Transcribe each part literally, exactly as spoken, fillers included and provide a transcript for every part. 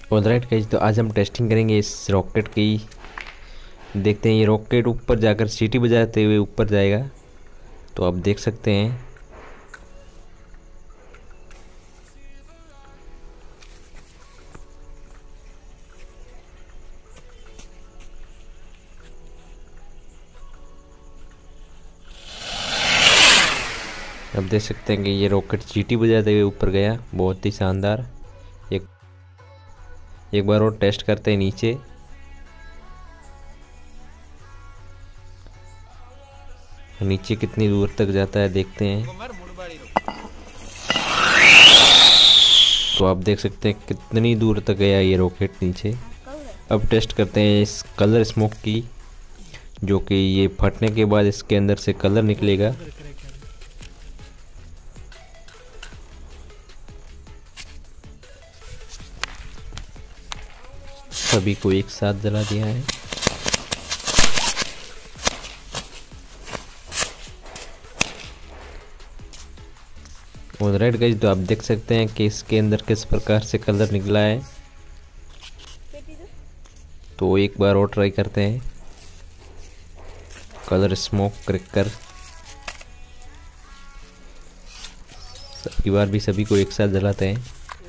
Alright guys, तो आज हम टेस्टिंग करेंगे इस रॉकेट की। देखते हैं ये रॉकेट ऊपर जाकर सीटी बजाते हुए ऊपर जाएगा, तो आप देख सकते हैं। अब देख सकते हैं कि ये रॉकेट सीटी बजाते हुए ऊपर गया, बहुत ही शानदार। एक एक बार और टेस्ट करते हैं नीचे। नीचे कितनी दूर तक जाता है देखते हैं। तो आप देख सकते हैं कितनी दूर तक गया ये रॉकेट नीचे। अब टेस्ट करते हैं इस कलर स्मोक की, जो कि ये फटने के बाद इसके अंदर से कलर निकलेगा। सभी को एक साथ जला दिया है। ऑलराइट गाइस, तो आप देख सकते हैं कि इसके अंदर किस प्रकार से कलर निकला है। तो एक बार और ट्राई करते हैं कलर स्मोक क्रैकर। सबकी बार भी सभी को एक साथ जलाते हैं।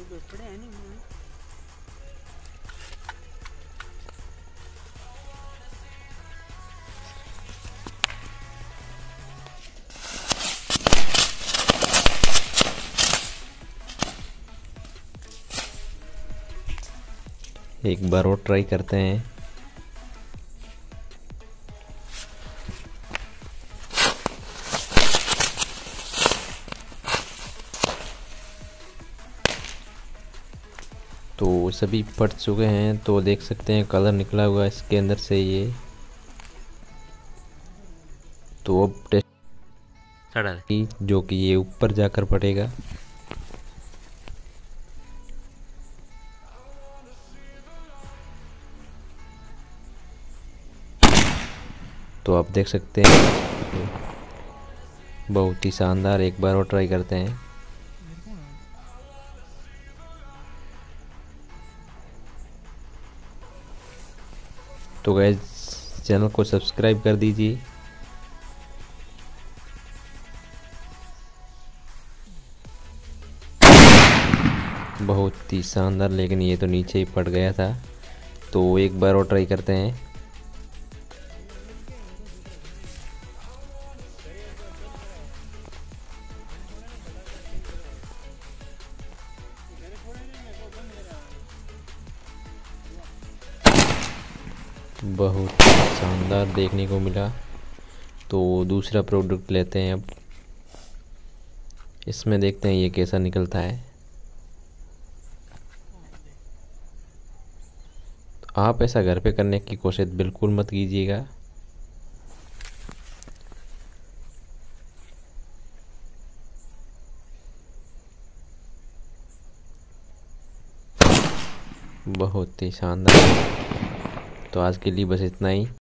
एक बार और ट्राई करते हैं। तो सभी फट चुके हैं, तो देख सकते हैं कलर निकला हुआ इसके अंदर से ये। तो अब टेस्ट जो कि ये ऊपर जाकर पड़ेगा। तो आप देख सकते हैं बहुत ही शानदार। एक बार और ट्राई करते हैं। तो गाइस, चैनल को सब्सक्राइब कर दीजिए। बहुत ही शानदार, लेकिन ये तो नीचे ही पड़ गया था। तो एक बार और ट्राई करते हैं। बहुत शानदार देखने को मिला। तो दूसरा प्रोडक्ट लेते हैं। अब इसमें देखते हैं ये कैसा निकलता है। तो आप ऐसा घर पे करने की कोशिश बिल्कुल मत कीजिएगा। बहुत ही शानदार। तो आज के लिए बस इतना ही।